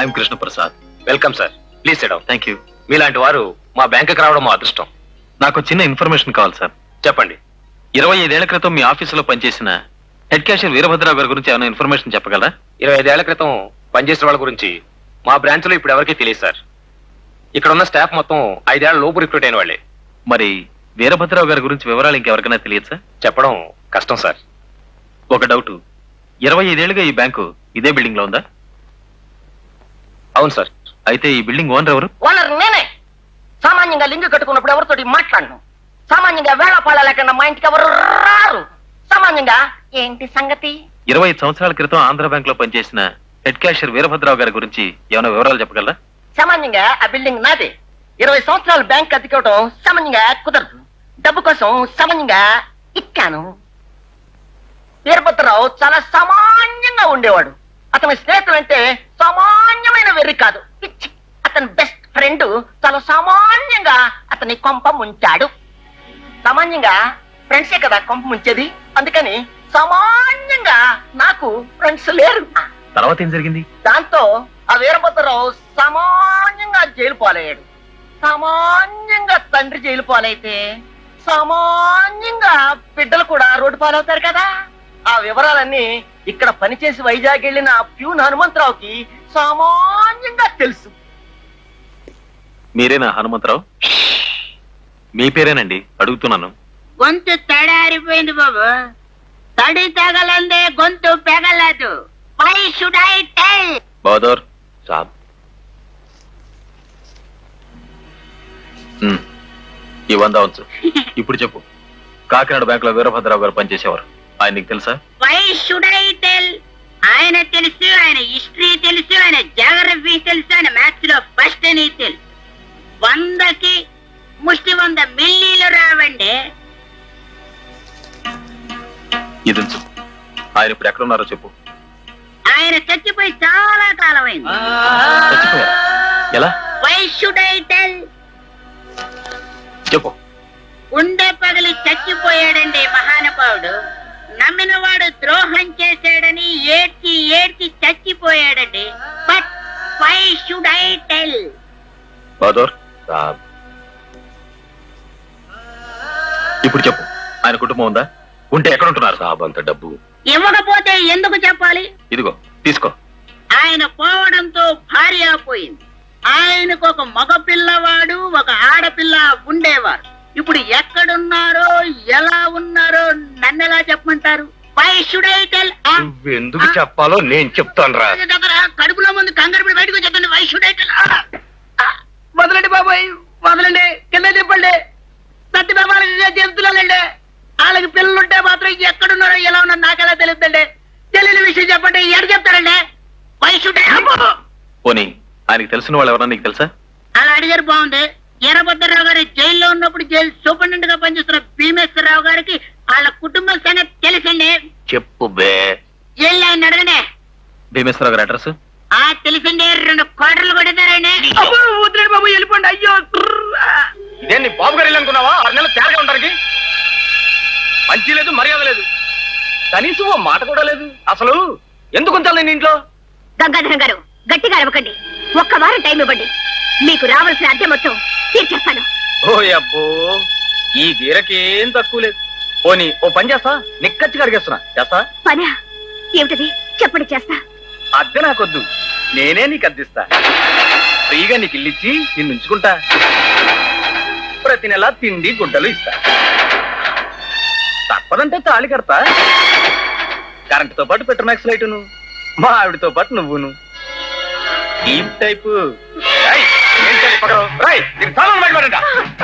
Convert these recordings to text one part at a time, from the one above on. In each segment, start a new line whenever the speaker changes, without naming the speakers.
I'm Krishna Prasad.
Welcome sir, please sit down.
Thank you.
మీలాంటి వారు మా బ్యాంకుకి రావడం మా అదృష్టం.
నాకు చిన్న ఇన్ఫర్మేషన్ కావాలి సార్.
చెప్పండి.
25 ఏళ్ల క్రితం మీ ఆఫీసులో పనిచేసిన హెడ్ క్యాషియర్ వీరభద్రరావు గారి గురించి ఏమైనా ఇన్ఫర్మేషన్ చెప్పగలరా?
25 ఏళ్ల క్రితం పనిచేసిన వాళ్ళ గురించి మా బ్రాంచ్ లో ఇప్పుడు ఎవరికీ తెలియదు సార్. ఇక్కడ ఉన్న స్టాఫ్ మొత్తం 5 ఏళ్ల లోపు రిక్రూట్ అయిన వాళ్ళే.
మరి వీరభద్రరావు గారి గురించి వివరాలు ఇంకెవరికైనా తెలియదు సార్?
చెప్పడం కష్టం సార్.
ఒక డౌట్, 25 ఏళ్లుగా ఈ బ్యాంకు ఇదే బిల్డింగ్ లో ఉందా?
అవును సార్.
అయితే ఈ బిల్డింగ్ ఓనర్ ఎవరు?
ఓనర్ నేనే. సామాన్యంగా లింగు కట్టుకున్నప్పుడు ఎవరితోటి మాట్లాడను. సామాన్యంగా వేళపాళ లేకుండా మా ఇంటికి ఎవరు రారు. సామాన్యంగా ఏంటి సంగతి?
25 సంవత్సరాల క్రితం ఆంధ్ర బ్యాంక్ లో పనిచేసిన హెడ్ క్యాషియర్ వీరభద్రరావు గారి గురించి ఏమైనా వివరాలు చెప్పగలరా?
సామాన్యంగా ఆ బిల్డింగ్ నాదే. 20 సంవత్సరాలు బ్యాంక్ అతికోవడం సామాన్యంగా కుదరదు. డబ్బు కోసం సామాన్యంగా ఇక్కాను. వీరభద్రరావు చాలా సామాన్యంగా ఉండేవాడు. అతని స్నేహితులు అంటే సామాన్యమైన వెర్రి కాదు, పిచ్చి. అతని బెస్ట్ ఫ్రెండ్ చాలా సామాన్యంగా అతని కొంప ముంచాడు. సామాన్యంగా ఫ్రెండ్సే కదా కొంప ముంచేది. అందుకని సామాన్యంగా నాకు ఫ్రెండ్స్ లేరు.
తర్వాత ఏం జరిగింది?
దాంతో ఆ వీరభద్రరావు సామాన్యంగా జైలు పాలయ్యాడు. సామాన్యంగా తండ్రి జైలు పాలైతే సామాన్యంగా బిడ్డలు కూడా రోడ్డు పాలవుతారు కదా. ఆ వివరాలన్నీ ఇక్కడ పనిచేసి వైజాగ్ వెళ్ళిన ప్యూన్ హనుమంతరావుకి సామాన్యంగా తెలుసు.
మీరేనా హనుమంతరావు? మీ పేరేనండి, అడుగుతున్నాను.
గొంతు తడారిపోయింది బాబు. తడి తగలందే గొంతు పెగలదు. Why should I tell?
Bahadur Saab, ఈ 100 ఉంచు. ఇప్పుడు చెప్పు, కాకినాడ బ్యాంక్ లో వీరభద్రరావు గారు పనిచేసేవారు, ఆయన నీకు తెలుసా?
Why should I tell? ఆయన తెలుసు, ఆయన హిస్టరీ తెలుసు, ఆయన జాగ్రఫీ తెలుసు, ఆయన మ్యాథ్స్ లో ఫస్ట్ అని తెలుసు. 100కి ముష్టి 100 మిల్లీలు రావండి.
ఇది ఉంచు. ఆయన ఇప్పుడు ఎక్కడున్నారో చెప్పు.
ఆయన చచ్చిపోయి చాలా కాలం అయింది.
చచ్చిపోయారా? ఎలా?
Why should I tell?
చెప్పు.
గుండె పగిలి చచ్చిపోయాడండి మహానుభావుడు. నమ్మినవాడు ద్రోహం చేశాడని ఏడ్చి ఏడ్చి చచ్చిపోయాడండి. But why should I tell?
Bahadur Saab, ఇప్పుడు చెప్పు, ఆయన కుటుంబం ఉందా? ఉంటే ఎక్కడ ఉంటున్నారు? సాబ్, అంత డబ్బు
ఇవ్వకపోతే ఎందుకు చెప్పాలి?
ఇదిగో తీసుకో.
ఆయన పోవడంతో భార్య పోయింది. ఆయనకు ఒక మగ పిల్లవాడు, ఒక ఆడపిల్ల ఉండేవారు. ఇప్పుడు ఎక్కడున్నారో ఎలా ఉన్నారో నన్నెలా చెప్పమంటారు? Why should I tell?
ఎందుకు చెప్పాలో నేను చెప్తాను రా.
కడుపులో ముందు కంగారు పడి బయటకు చెప్పండి. Why should I tell?
వదలండి బాబాయ్, వదలండి. కింద చెప్పండి. సత్యబాబాలకి చెప్తున్నానండి. వాళ్ళకి పిల్లలుంటే మాత్రం ఎక్కడున్నారో ఎలా ఉన్నారో నాకెలా తెలుస్తుందండి. తెలియని విషయం చెప్పండి. ఎక్కడ చెప్తారండి? Why should I?
పోనీ ఆయనకి తెలిసిన వాళ్ళు ఎవరన్నా నీకు తెలుసా?
అలా అడిగారు, బాగుంది. వీరభద్రరావు గారి జైల్లో ఉన్నప్పుడు జైలు సూపరింటెండెంట్ గా పనిచేస్తున్న భీమేశ్వరరావు గారికి వాళ్ళ కుటుంబం సంగతి తెలుసండి.
చెప్పు బే.
జైల్లో ఆయన అడగండి.
భీమేశ్వరరావు గారి అడ్రస్?
తెలుసండి. 2 క్వార్టర్లు కొడతారండి.
వదిలేడు బాబు, వెళ్ళిపోండి. అయ్యో,
ఇదే నీ బాబు గారు అనుకున్నావా? 6 నెలలు తేరగా ఉండడానికి మంచి లేదు, మర్యాద లేదు, కనీసం ఓ మాట కూడా లేదు. అసలు ఎందుకు ఉంచాలి నేను ఇంట్లో?
గంగాధరం గారు, గట్టిగా అరవకండి. ఒక్క వారం టైం ఇవ్వండి. మీకు రావాల్సిన అద్దె మొత్తం తీర్చేస్తాను.
ఓ అబ్బో, ఈ దీరకేం తక్కువ లేదు. పోనీ ఓ పని చేస్తా, నిక్కచ్చిగా అడిగేస్తున్నా. చేస్తా?
పనా? ఏమిటది? చెప్పండి, చేస్తా.
అద్దె నాకొద్దు, నేనే నీకు అద్దిస్తా. ఫ్రీగా నీకు ఇల్లిచ్చి నిన్ను ఉంచుకుంటా. ప్రతి నెల తిండి గుడ్డలు ఇస్తా. తప్పదంటే తాళి కడతా. కరెంటుతో పాటు పెట్రోమాక్స్ లైటును, మా ఆవిడతో పాటు నువ్వును. ఈ టైపు బయటపడంట.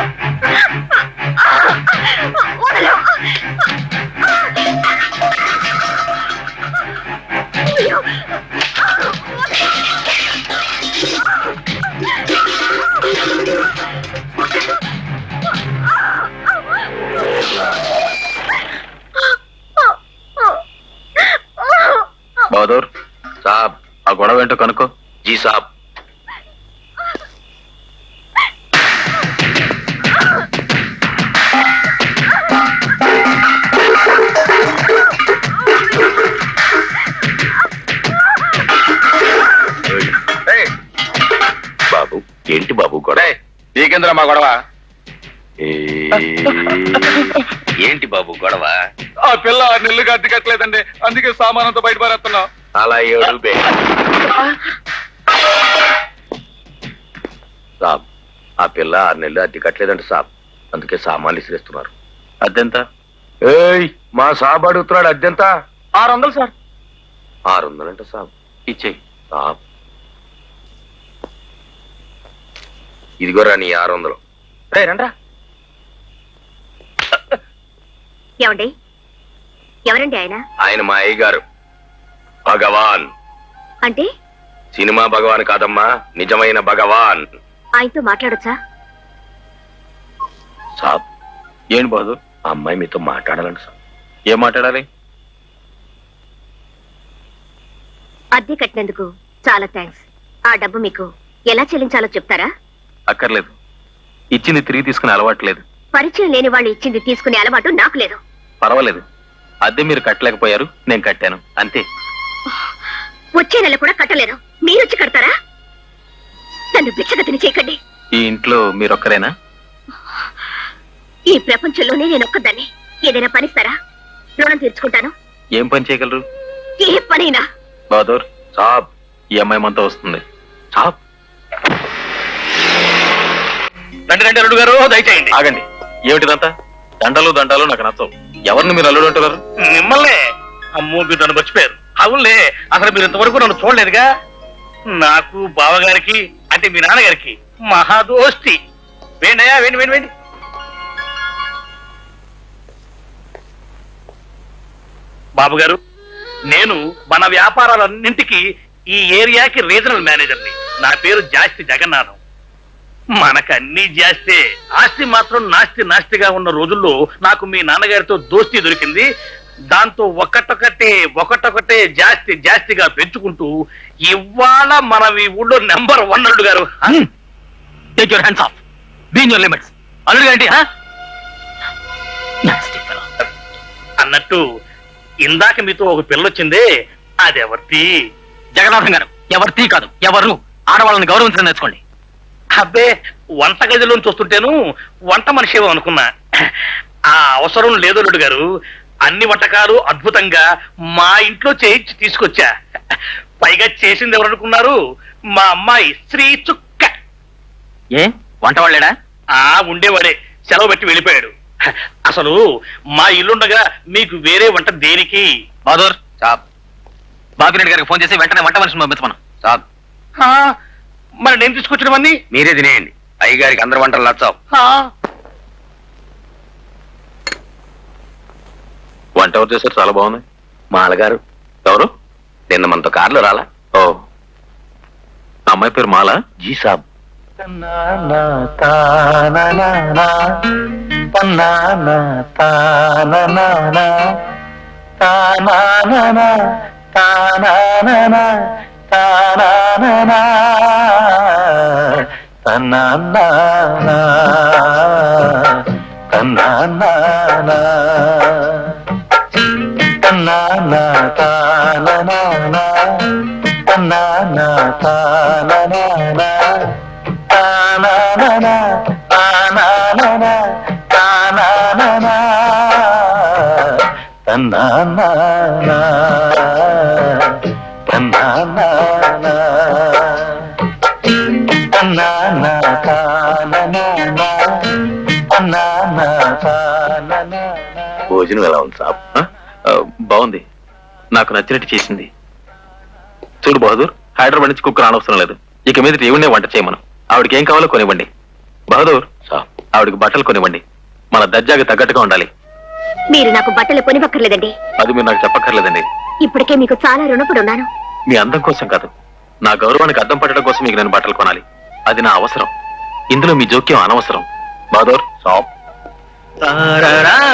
బహదూర్ సాబ్, ఆ గొడవ ఏంటో కనుక్కో. జీ సాబ్.
నీకెందురా మా గొడవ?
ఏంటి బాబు గొడవ?
ఆ పిల్ల 6 నెలలుగా అద్దె కట్టలేదండి, అందుకే సామానంతో బయట పారేస్తున్నాం.
అలా ఏడు బే సాబ్, ఆ పిల్ల 6 నెలలు అద్దె కట్టలేదంట సాబ్, అందుకే సామాన్లు ఇసిరేస్తున్నారు.
అద్దెంత?
ఏయ్, మా సాబ్ అడుగుతున్నాడు అద్దెంత?
600 సార్.
600 అంట సాబ్.
ఇచ్చేయి.
సాబ్ ఇదిగోరా నీ 600.
రండ్రా.
ఏమండి, ఎవరండి ఆయన?
ఆయన మా అయ్య గారు, భగవాన్.
అంటే
సినిమా భగవాన్ కాదమ్మా, నిజమైన భగవాన్.
ఆయనతో మాట్లాడొచ్చా?
సాబ్,
ఏంటి బహదూర్?
ఆ అమ్మాయి మీతో మాట్లాడాలంట సాబ్.
ఏం మాట్లాడాలి?
అద్దె కట్టినందుకు చాలా థ్యాంక్స్. ఆ డబ్బు మీకు ఎలా చెల్లించాలో చెప్తారా?
అక్కర్లేదు, ఇచ్చింది తిరిగి తీసుకునే అలవాటు లేదు.
పరిచయం లేని వాళ్ళు ఇచ్చింది తీసుకునే అలవాటు నాకు లేదు.
పర్వాలేదు, అద్దె మీరు కట్టలేకపోయారు, నేను కట్టాను అంతే.
వచ్చే నెల కూడా కట్టలేను, మీరొచ్చి కడతారా? నన్ను బిచ్చగతిని చేయకండి.
ఈ ఇంట్లో మీరొక్కరేనా?
ఈ ప్రపంచంలోనే నేనొక్కదాన్ని. ఏదైనా పనిస్తారా? రుణం తీర్చుకుంటాను.
ఏం పని చేయగలరు?
ఏ పనైనా.
బహదూర్
సాబ్,
ఈ అమ్మాయి మనతో వస్తుంది.
సాబ్
రండి రండి అల్లుడు గారు, దయచేయండి.
ఆగండి, ఏమిటిదంతా? దండలు దండాలు నాకు నచ్చవు. ఎవరిని మీరు అల్లుడు అంటున్నారు?
మిమ్మల్నే. అమ్మో, మీరు నన్ను మర్చిపోయారు. అవునులే, అసలు మీరు ఇంతవరకు నన్ను చూడలేదుగా. నాకు బావగారికి అంటే మీ నాన్నగారికి మహాదోస్తి. వేండయా, వేండి వేండి వేండి. బాబు గారు, నేను మన వ్యాపారాలన్నింటికి ఈ ఏరియాకి రీజనల్ మేనేజర్ని. నా పేరు జాస్తి జగన్నాథం. మనకన్నీ జాస్తే, ఆస్తి మాత్రం నాస్తి నాస్తిగా ఉన్న రోజుల్లో నాకు మీ నాన్నగారితో దోస్తీ దొరికింది. దాంతో ఒకటొకటే జాస్తి జాస్తిగా పెంచుకుంటూ ఇవాళ మనం ఈ ఊళ్ళో నెంబర్ 1 అల్లుడు గారు.
Take your hands off, be in your limits. అల్లుడు గారి
అన్నట్టు ఇందాక మీతో ఒక పిల్లొచ్చిందే, అదెవర్తి?
జగన్నాథం గారు, ఎవరితీ కాదు, ఎవరు ఆడవాళ్ళని గౌరవించడం నేర్చుకోండి.
అబ్బే, వంటగదిలోంచి వస్తుంటేను వంట మనిషేమో అనుకున్నా. ఆ అవసరం లేదు అల్లుడు గారు. అన్ని వంటకాలు అద్భుతంగా మా ఇంట్లో చేయించి తీసుకొచ్చా. పైగా చేసింది ఎవరనుకున్నారు? మా అమ్మాయి శ్రీ చుక్క.
ఏ వంట వాళ్ళేడా?
ఉండేవాడే, సెలవు పెట్టి వెళ్ళిపోయాడు. అసలు మా ఇల్లుండగా మీకు వేరే వంట దేనికి?
బహదూర్ సాబ్, బాబిరెడ్డి గారికి ఫోన్ చేసి వెంటనే వంట మనిషిని పంపించమను.
సాబ్,
మరి నేను తీసుకొచ్చినవన్నీ
మీరే తినేయండి. అయ్యగారికి అందరు వంటలు నచ్చావు.
వంట ఎవరు చేశారు? చాలా బాగుంది.
మా అలగారు.
ఎవరు?
నిన్న మనతో కార్లో రాలా?
ఓ, అమ్మాయి పేరు మాల.
జీ సాబ్. భోజనం ఎలా ఉంది సాబ్?
బాగుంది, నాకు నచ్చినట్టు చేసింది. చూడు బహదూర్, హైదరాబాద్ నుంచి కుక్క రానవసరం లేదు. ఇక మీద ఈవిడే వంట చేయమను. ఆవిడకి ఏం కావాలో కొనివ్వండి. బహదూర్
సాబ్,
ఆవిడకి బట్టలు కొనివ్వండి. మన దర్జాగా తగ్గట్టుగా ఉండాలి.
మీరు నాకు బట్టలు కొనివ్వక్కర్లేదండి.
అది మీరు నాకు చెప్పక్కర్లేదండి.
ఇప్పటికే మీకు చాలా రుణపడి ఉన్నాను.
మీ అందం కోసం కాదు, నా గౌరవానికి అద్దం పట్టడం కోసం మీకు నేను బట్టలు కొనాలి. అది నా అవసరం. ఇందులో మీ జోక్యం అనవసరం. బహదూర్
సాబ్.